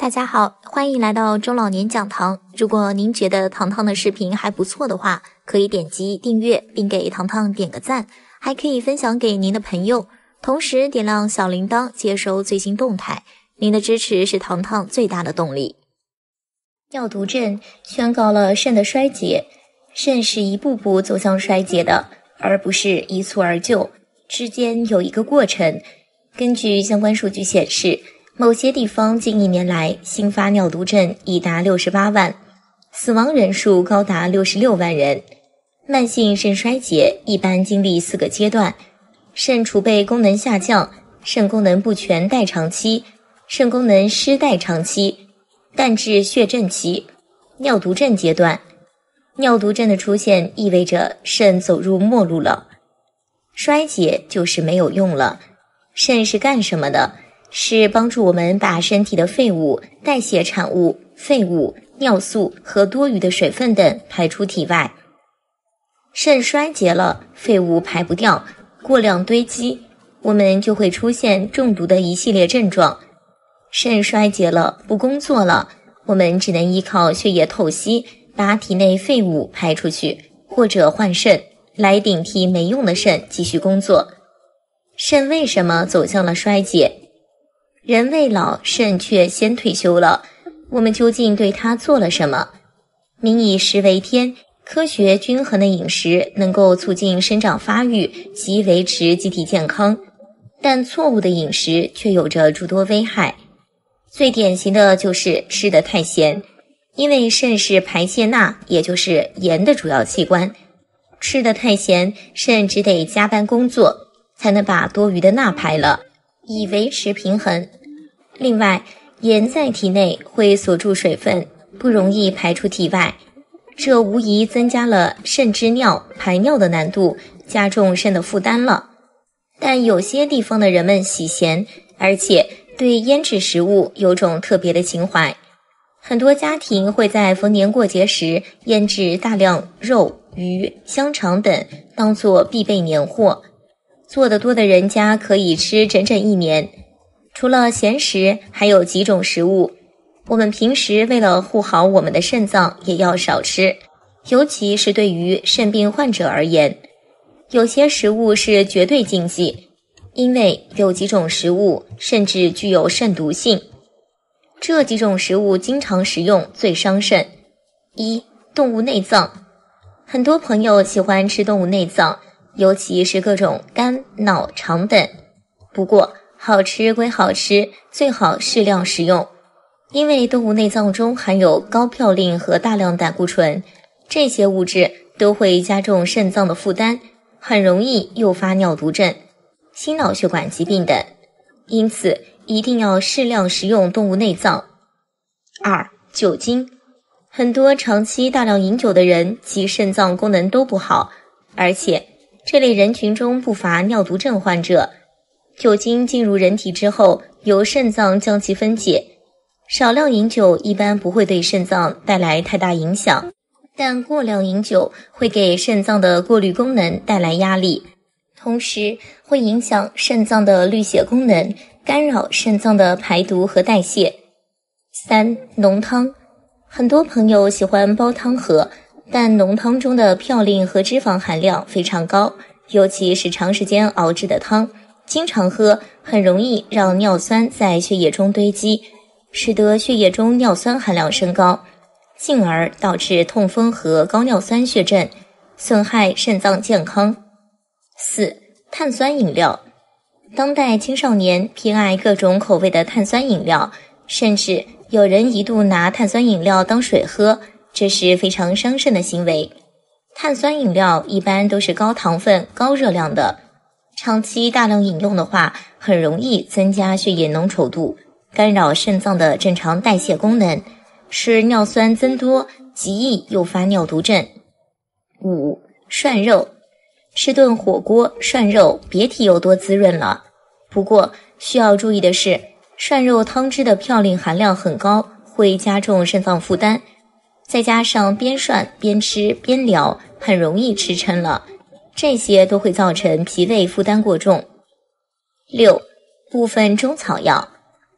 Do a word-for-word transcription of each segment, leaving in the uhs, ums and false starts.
大家好，欢迎来到中老年讲堂。如果您觉得糖糖的视频还不错的话，可以点击订阅并给糖糖点个赞，还可以分享给您的朋友，同时点亮小铃铛接收最新动态。您的支持是糖糖最大的动力。尿毒症宣告了肾的衰竭，肾是一步步走向衰竭的，而不是一蹴而就，之间有一个过程。根据相关数据显示，某些地方近一年来新发尿毒症已达六十八万，死亡人数高达六十六万人。慢性肾衰竭一般经历四个阶段：肾储备功能下降、肾功能不全代偿期、肾功能失代偿期、淡质血症期、尿毒症阶段。尿毒症的出现意味着肾走入末路了，衰竭就是没有用了。肾是干什么的？是帮助我们把身体的废物、代谢产物、废物、尿素和多余的水分等排出体外。肾衰竭了，废物排不掉，过量堆积，我们就会出现中毒的一系列症状。肾衰竭了，不工作了，我们只能依靠血液透析，把体内废物排出去，或者换肾，来顶替没用的肾继续工作。肾为什么走向了衰竭？人未老，肾却先退休了，我们究竟对它做了什么？民以食为天，科学均衡的饮食能够促进生长发育及维持机体健康，但错误的饮食却有着诸多危害。最典型的就是吃得太咸，因为肾是排泄钠，也就是盐的主要器官。吃得太咸，肾只得加班工作，才能把多余的钠排了，以维持平衡。另外，盐在体内会锁住水分，不容易排出体外，这无疑增加了肾之尿排尿的难度，加重肾的负担了。但有些地方的人们喜咸，而且对腌制食物有种特别的情怀。很多家庭会在逢年过节时腌制大量肉、鱼、香肠等，当作必备年货。做得多的人家可以吃整整一年。除了咸食，还有几种食物，我们平时为了护好我们的肾脏也要少吃，尤其是对于肾病患者而言。有些食物是绝对禁忌，因为有几种食物甚至具有肾毒性。这几种食物经常食用最伤肾。一、动物内脏。很多朋友喜欢吃动物内脏，尤其是各种肝、脑、肠等。不过好吃归好吃，最好适量食用，因为动物内脏中含有高嘌呤和大量胆固醇，这些物质都会加重肾脏的负担，很容易诱发尿毒症、心脑血管疾病等，因此一定要适量食用动物内脏。二、酒精。很多长期大量饮酒的人其肾脏功能都不好，而且这类人群中不乏尿毒症患者。酒精进入人体之后，由肾脏将其分解，少量饮酒一般不会对肾脏带来太大影响，但过量饮酒会给肾脏的过滤功能带来压力，同时会影响肾脏的滤血功能，干扰肾脏的排毒和代谢。三、浓汤。很多朋友喜欢煲汤喝，但浓汤中的嘌呤和脂肪含量非常高，尤其是长时间熬制的汤，经常喝很容易让尿酸在血液中堆积，使得血液中尿酸含量升高，进而导致痛风和高尿酸血症，损害肾脏健康。四、碳酸饮料。当代青少年偏爱各种口味的碳酸饮料，甚至有人一度拿碳酸饮料当水喝，这是非常伤肾的行为。碳酸饮料一般都是高糖分、高热量的，长期大量饮用的话，很容易增加血液浓稠度，干扰肾脏的正常代谢功能，使尿酸增多，极易诱发尿毒症。五、涮肉。吃顿火锅涮肉别提有多滋润了。不过需要注意的是，涮肉汤汁的嘌呤含量很高，会加重肾脏负担，再加上边涮边吃边聊，很容易吃撑了，这些都会造成脾胃负担过重。六、部分中草药。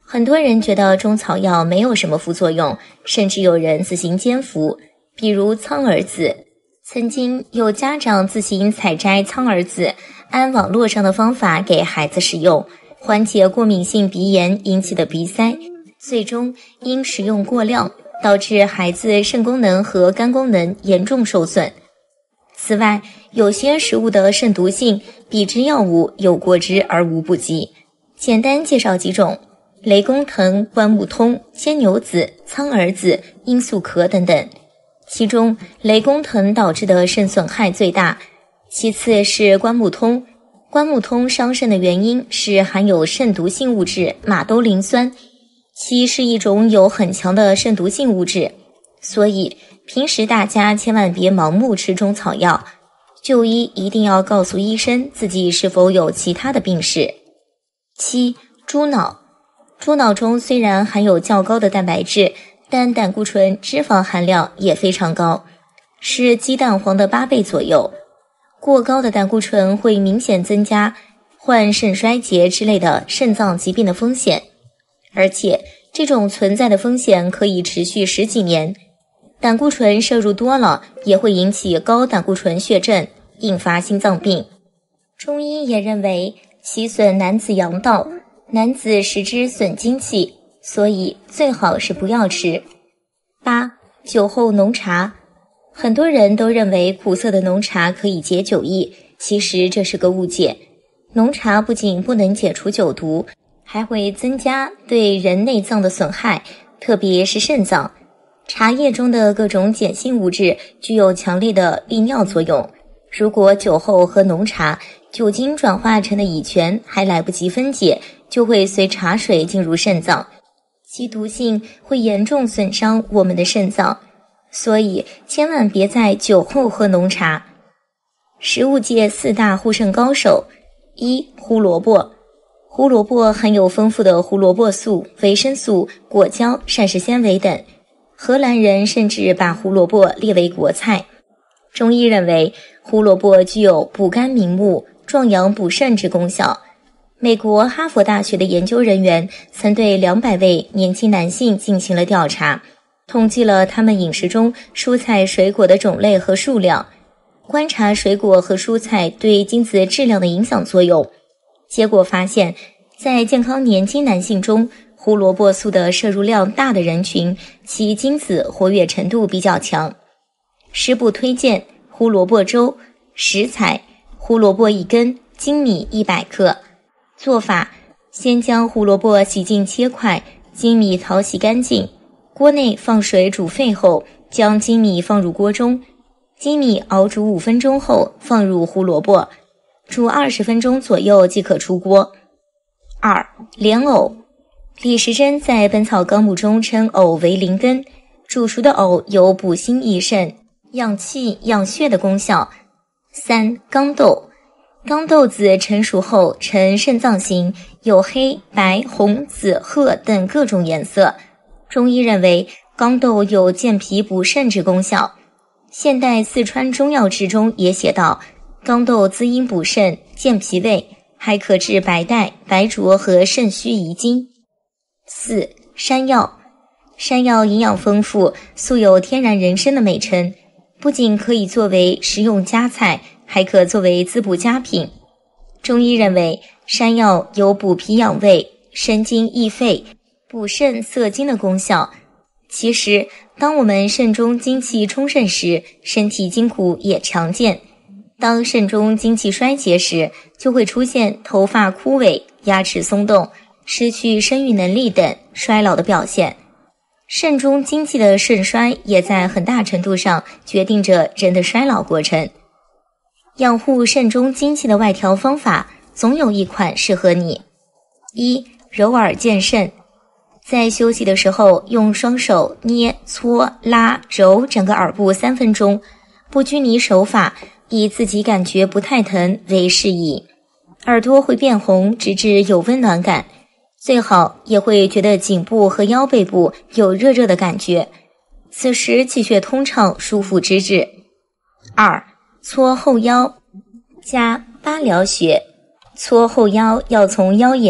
很多人觉得中草药没有什么副作用，甚至有人自行煎服，比如苍耳子。曾经有家长自行采摘苍耳子，按网络上的方法给孩子使用，缓解过敏性鼻炎引起的鼻塞，最终因食用过量，导致孩子肾功能和肝功能严重受损。此外，有些食物的肾毒性比之药物有过之而无不及。简单介绍几种：雷公藤、关木通、牵牛子、苍耳子、罂粟壳等等。其中雷公藤导致的肾损害最大，其次是关木通。关木通伤肾的原因是含有肾毒性物质马兜铃酸，其是一种有很强的肾毒性物质，所以平时大家千万别盲目吃中草药，就医一定要告诉医生自己是否有其他的病史。七、猪脑。猪脑中虽然含有较高的蛋白质，但胆固醇、脂肪含量也非常高，是鸡蛋黄的八倍左右。过高的胆固醇会明显增加患肾衰竭之类的肾脏疾病的风险，而且这种存在的风险可以持续十几年。胆固醇摄入多了也会引起高胆固醇血症，引发心脏病。中医也认为其损男子阳道，男子食之损精气，所以最好是不要吃。八、酒后浓茶。很多人都认为苦涩的浓茶可以解酒意，其实这是个误解。浓茶不仅不能解除酒毒，还会增加对人内脏的损害，特别是肾脏。茶叶中的各种碱性物质具有强烈的利尿作用，如果酒后喝浓茶，酒精转化成的乙醛还来不及分解，就会随茶水进入肾脏，其毒性会严重损伤我们的肾脏，所以千万别在酒后喝浓茶。食物界四大护肾高手：一、胡萝卜。胡萝卜含有丰富的胡萝卜素、维生素、果胶、膳食纤维等，荷兰人甚至把胡萝卜列为国菜。中医认为胡萝卜具有补肝明目、壮阳补肾之功效。美国哈佛大学的研究人员曾对两百位年轻男性进行了调查，统计了他们饮食中蔬菜水果的种类和数量，观察水果和蔬菜对精子质量的影响作用。结果发现，在健康年轻男性中，胡萝卜素的摄入量大的人群，其精子活跃程度比较强。食补推荐：胡萝卜粥。食材：胡萝卜一根，粳米一百克。做法：先将胡萝卜洗净切块，粳米淘洗干净，锅内放水煮沸后，将粳米放入锅中，粳米熬煮五分钟后放入胡萝卜，煮二十分钟左右即可出锅。二、莲藕。李时珍在《本草纲目》中称藕为灵根，煮熟的藕有补心益肾、养气养血的功效。三、刚豆。刚豆子成熟后呈肾脏形，有黑、白、红、紫、褐等各种颜色。中医认为刚豆有健脾补肾之功效。现代四川中药志中也写道，刚豆滋阴补肾、健脾胃，还可治白带、白浊和肾虚遗精。四、山药。山药营养丰富，素有天然人参的美称，不仅可以作为食用佳菜，还可作为滋补佳品。中医认为山药有补脾养胃、生津益肺、补肾涩精的功效。其实当我们肾中精气充盛时，身体筋骨也强健。当肾中精气衰竭时，就会出现头发枯萎、牙齿松动、失去生育能力等衰老的表现。肾中精气的盛衰也在很大程度上决定着人的衰老过程。养护肾中精气的外调方法，总有一款适合你。一、揉耳健肾。在休息的时候，用双手捏、搓、拉、揉整个耳部三分钟，不拘泥手法，以自己感觉不太疼为适宜。耳朵会变红，直至有温暖感，最好也会觉得颈部和腰背部有热热的感觉，此时气血通畅，舒服之至。二、搓后腰加八髎穴。搓后腰要从腰眼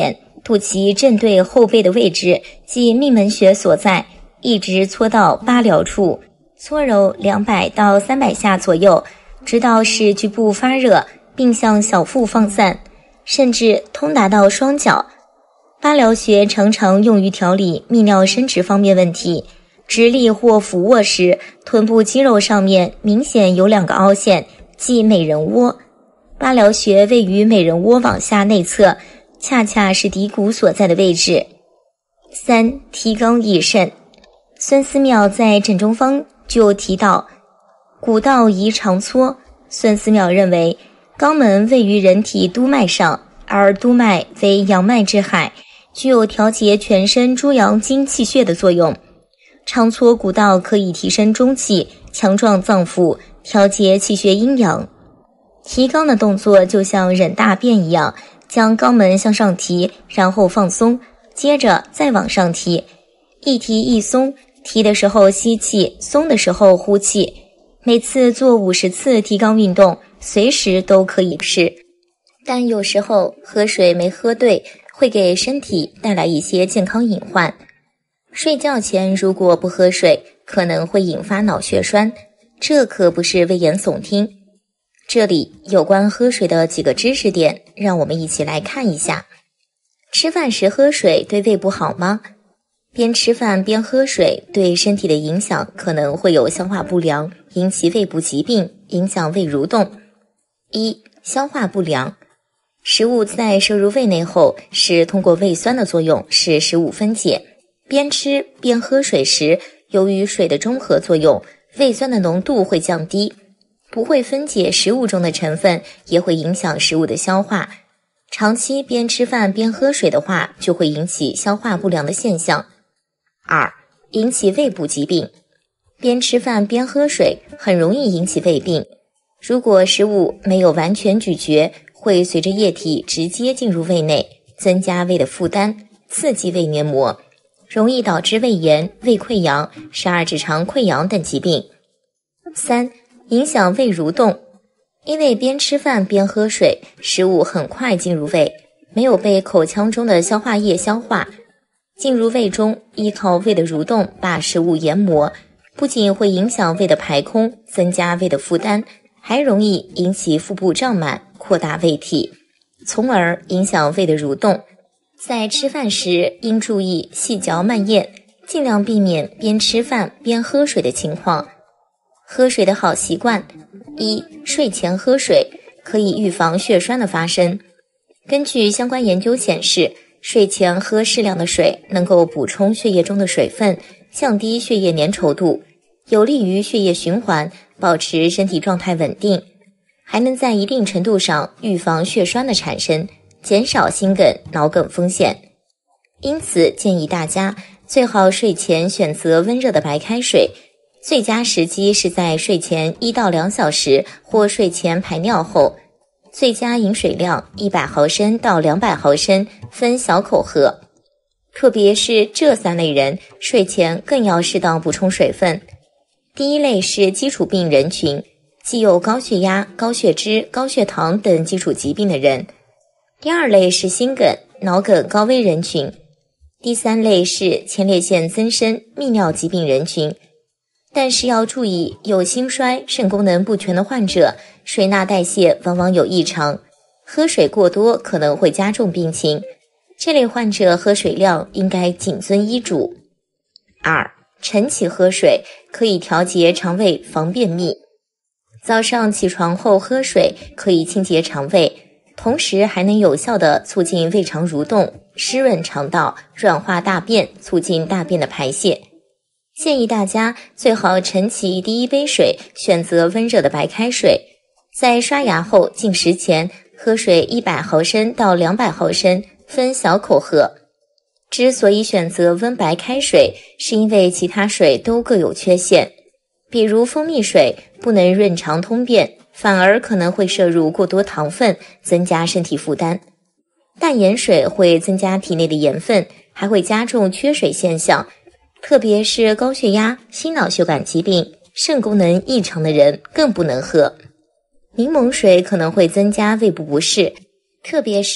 肚脐正对后背的位置，即命门穴所在，一直搓到八髎处，搓揉两百到三百下左右，直到使局部发热，并向小腹放散，甚至通达到双脚。八髎穴常常用于调理泌尿生殖方面问题。直立或俯卧时，臀部肌肉上面明显有两个凹陷，即美人窝。八髎穴位于美人窝往下内侧，恰恰是骶骨所在的位置。三、提肛益肾。孙思邈在枕中方就提到，骨道宜常搓。孙思邈认为，肛门位于人体督脉上，而督脉为阳脉之海，具有调节全身诸阳经气血的作用。常搓骨道可以提升中气，强壮脏腑，调节气血阴阳。提肛的动作就像忍大便一样，将肛门向上提，然后放松，接着再往上提，一提一松，提的时候吸气，松的时候呼气。每次做五十次提肛运动，随时都可以试。但有时候喝水没喝对，会给身体带来一些健康隐患。睡觉前如果不喝水，可能会引发脑血栓，这可不是危言耸听。这里有关喝水的几个知识点，让我们一起来看一下。吃饭时喝水对胃部好吗？边吃饭边喝水对身体的影响可能会有消化不良，引起胃部疾病，影响胃蠕动。一、消化不良。食物在摄入胃内后，是通过胃酸的作用使食物分解。边吃边喝水时，由于水的中和作用，胃酸的浓度会降低，不会分解食物中的成分，也会影响食物的消化。长期边吃饭边喝水的话，就会引起消化不良的现象。二、引起胃部疾病。边吃饭边喝水很容易引起胃病。如果食物没有完全咀嚼，会随着液体直接进入胃内，增加胃的负担，刺激胃黏膜，容易导致胃炎、胃溃疡、十二指肠溃疡等疾病。三、影响胃蠕动。因为边吃饭边喝水，食物很快进入胃，没有被口腔中的消化液消化，进入胃中，依靠胃的蠕动把食物研磨，不仅会影响胃的排空，增加胃的负担，还容易引起腹部胀满，扩大胃体，从而影响胃的蠕动。在吃饭时应注意细嚼慢咽，尽量避免边吃饭边喝水的情况。喝水的好习惯。一、睡前喝水可以预防血栓的发生。根据相关研究显示，睡前喝适量的水能够补充血液中的水分，降低血液粘稠度，有利于血液循环，保持身体状态稳定，还能在一定程度上预防血栓的产生，减少心梗、脑梗风险。因此建议大家最好睡前选择温热的白开水，最佳时机是在睡前一到两小时或睡前排尿后，最佳饮水量一百毫升到两百毫升，分小口喝。特别是这三类人，睡前更要适当补充水分。第一类是基础病人群，既有高血压、高血脂、高血糖等基础疾病的人。第二类是心梗、脑梗高危人群。第三类是前列腺增生、泌尿疾病人群。但是要注意，有心衰、肾功能不全的患者，水钠代谢往往有异常，喝水过多可能会加重病情。这类患者喝水量应该谨遵医嘱。二、晨起喝水可以调节肠胃，防便秘。早上起床后喝水可以清洁肠胃，同时还能有效地促进胃肠蠕动，湿润肠道，软化大便，促进大便的排泄。建议大家最好晨起第一杯水选择温热的白开水，在刷牙后进食前喝水一百毫升到两百毫升，分小口喝。之所以选择温白开水，是因为其他水都各有缺陷，比如蜂蜜水不能润肠通便，反而可能会摄入过多糖分，增加身体负担。淡盐水会增加体内的盐分，还会加重缺水现象，特别是高血压、心脑血管疾病、肾功能异常的人更不能喝。柠檬水可能会增加胃部不适，特别是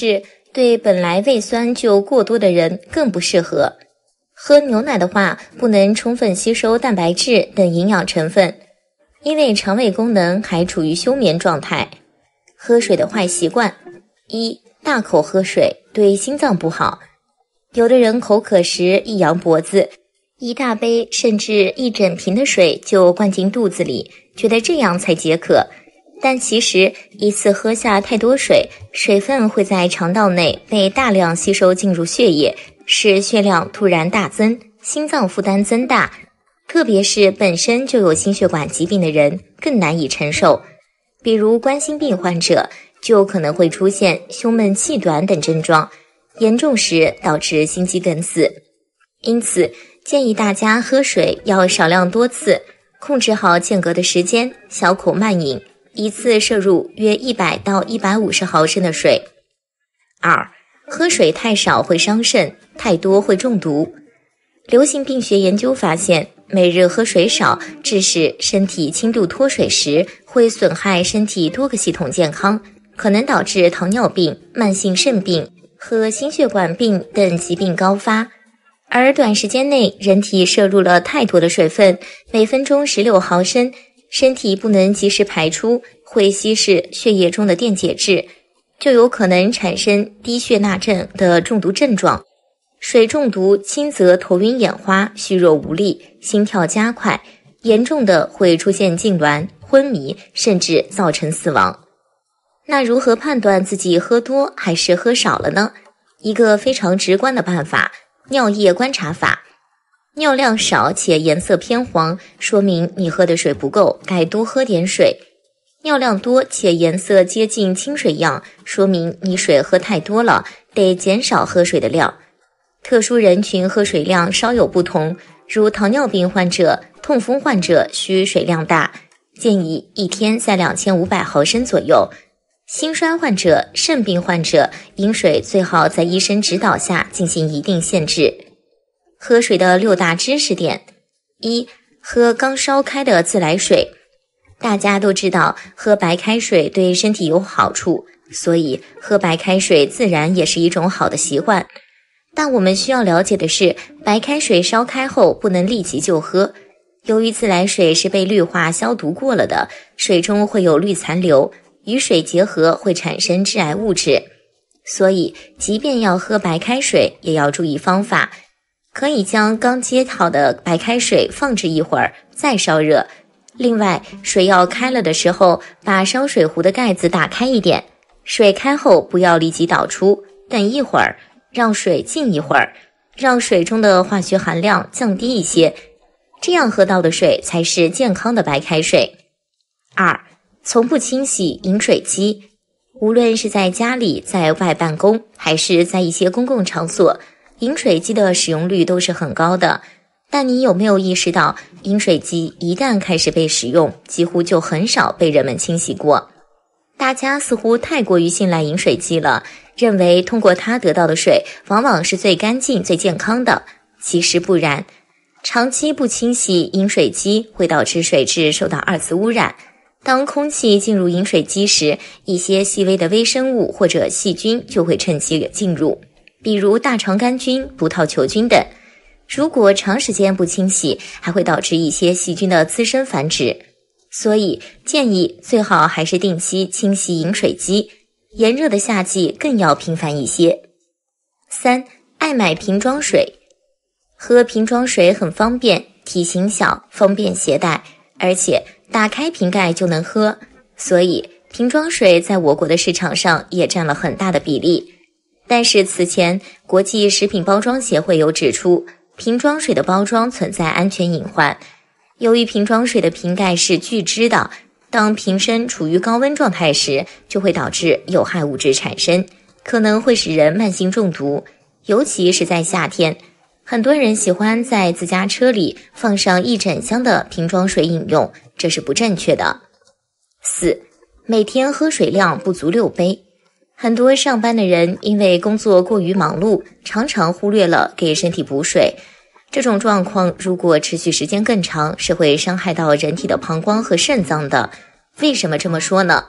对本来胃酸就过多的人更不适合。喝牛奶的话，不能充分吸收蛋白质等营养成分，因为肠胃功能还处于休眠状态。喝水的坏习惯：一、大口喝水对心脏不好。有的人口渴时一扬脖子，一大杯甚至一整瓶的水就灌进肚子里，觉得这样才解渴。但其实一次喝下太多水，水分会在肠道内被大量吸收进入血液，使血量突然大增，心脏负担增大，特别是本身就有心血管疾病的人更难以承受。比如冠心病患者就可能会出现胸闷气短等症状，严重时导致心肌梗死。因此建议大家喝水要少量多次，控制好间隔的时间，小口慢饮，一次摄入约一百到一百五十毫升的水。二、喝水太少会伤肾，太多会中毒。流行病学研究发现，每日喝水少，致使身体轻度脱水时，会损害身体多个系统健康，可能导致糖尿病、慢性肾病和心血管病等疾病高发。而短时间内人体摄入了太多的水分，每分钟十六毫升，身体不能及时排出，会稀释血液中的电解质，就有可能产生低血钠症的中毒症状。水中毒轻则头晕眼花、虚弱无力、心跳加快，严重的会出现痉挛、昏迷，甚至造成死亡。那如何判断自己喝多还是喝少了呢？一个非常直观的办法，尿液观察法。尿量少且颜色偏黄，说明你喝的水不够，该多喝点水。尿量多且颜色接近清水样，说明你水喝太多了，得减少喝水的量。特殊人群喝水量稍有不同，如糖尿病患者、痛风患者需水量大，建议一天在两千五百毫升左右。心衰患者、肾病患者饮水最好在医生指导下进行一定限制。喝水的六大知识点：一、喝刚烧开的自来水。大家都知道喝白开水对身体有好处，所以喝白开水自然也是一种好的习惯。但我们需要了解的是，白开水烧开后不能立即就喝。由于自来水是被氯化消毒过了的，水中会有氯残留，与水结合会产生致癌物质。所以即便要喝白开水，也要注意方法。可以将刚接好的白开水放置一会儿，再烧热。另外，水要开了的时候，把烧水壶的盖子打开一点，水开后不要立即倒出，等一会儿，让水静一会儿，让水中的化学含量降低一些，这样喝到的水才是健康的白开水。二、从不清洗饮水机。无论是在家里、在外办公，还是在一些公共场所，饮水机的使用率都是很高的。但你有没有意识到，饮水机一旦开始被使用，几乎就很少被人们清洗过？大家似乎太过于信赖饮水机了，认为通过它得到的水往往是最干净、最健康的。其实不然，长期不清洗饮水机会导致水质受到二次污染。当空气进入饮水机时，一些细微的微生物或者细菌就会趁机进入，比如大肠杆菌、葡萄球菌等。如果长时间不清洗，还会导致一些细菌的滋生繁殖。所以建议最好还是定期清洗饮水机，炎热的夏季更要频繁一些。三、爱买瓶装水。喝瓶装水很方便，体型小，方便携带，而且打开瓶盖就能喝，所以瓶装水在我国的市场上也占了很大的比例。但是此前国际食品包装协会有指出，瓶装水的包装存在安全隐患。由于瓶装水的瓶盖是聚酯的，当瓶身处于高温状态时，就会导致有害物质产生，可能会使人慢性中毒。尤其是在夏天，很多人喜欢在自家车里放上一整箱的瓶装水饮用，这是不正确的。四、每天喝水量不足六杯。很多上班的人因为工作过于忙碌，常常忽略了给身体补水。这种状况如果持续时间更长，是会伤害到人体的膀胱和肾脏的。为什么这么说呢？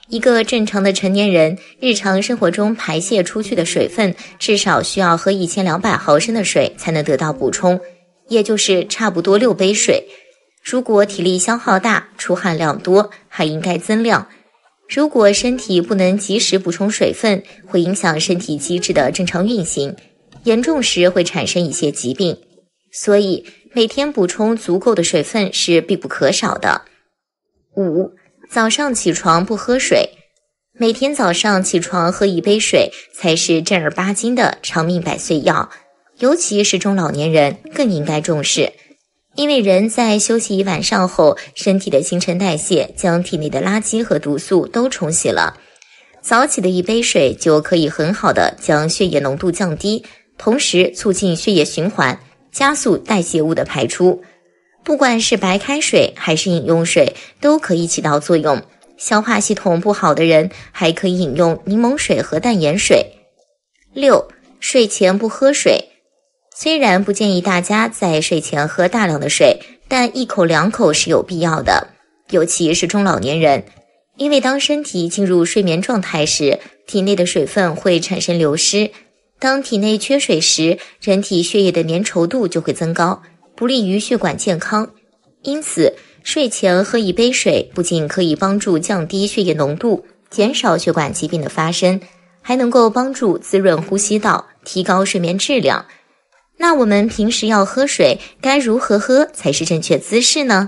一个正常的成年人日常生活中排泄出去的水分至少需要喝一千两百毫升的水才能得到补充，也就是差不多六杯水。如果体力消耗大，出汗量多，还应该增量。如果身体不能及时补充水分，会影响身体机制的正常运行，严重时会产生一些疾病。所以每天补充足够的水分是必不可少的。五、早上起床不喝水。每天早上起床喝一杯水才是正儿八经的长命百岁药，尤其是中老年人更应该重视。因为人在休息一晚上后，身体的新陈代谢将体内的垃圾和毒素都冲洗了。早起的一杯水就可以很好的将血液浓度降低，同时促进血液循环，加速代谢物的排出。不管是白开水还是饮用水都可以起到作用。消化系统不好的人还可以饮用柠檬水和淡盐水。六、睡前不喝水。虽然不建议大家在睡前喝大量的水，但一口两口是有必要的，尤其是中老年人。因为当身体进入睡眠状态时，体内的水分会产生流失。当体内缺水时，人体血液的粘稠度就会增高，不利于血管健康。因此，睡前喝一杯水不仅可以帮助降低血液浓度，减少血管疾病的发生，还能够帮助滋润呼吸道，提高睡眠质量。那我们平时要喝水，该如何喝才是正确姿势呢？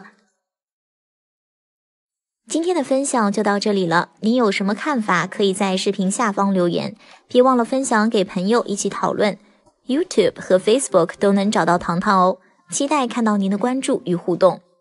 今天的分享就到这里了，您有什么看法可以在视频下方留言，别忘了分享给朋友一起讨论。 YouTube 和 Facebook 都能找到糖糖哦，期待看到您的关注与互动。